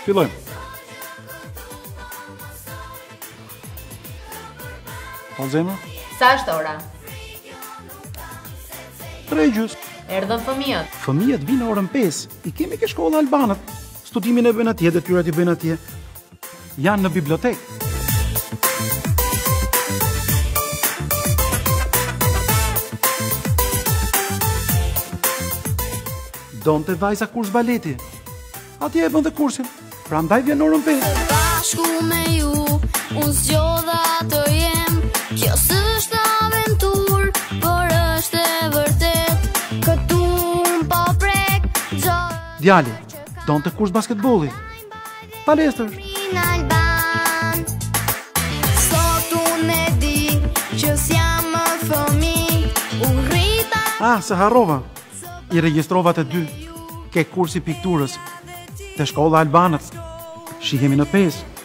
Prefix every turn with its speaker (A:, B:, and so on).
A: Fillojmë. Po zemra?
B: Sa është ora?
A: 3:30.
B: Erdhën fëmijët.
A: Fëmijët vinë orën 5. I kemi ke shkolla albanët. Studimin e bëjnë atje, detyrat i bëjnë atje. Janë në bibliotekë. Donte vajza kurs baleti. Atje e bën dhe kursin. Prandaj vjen orën 5.
C: Bashku me ju, unë zgjodha të jem. Kjo s'është aventur, por është e vërtet. Këtu unë po prek
A: Djali, donte kurs basketbolli. Palestër.
C: Në Alban. Sot unë e di që s'jam më fëmijë. Unë rrita.
A: Se harrova. I regjistrova të 2. Ke kursi pikturës. Te shkolla albanët. Shihemi në 5.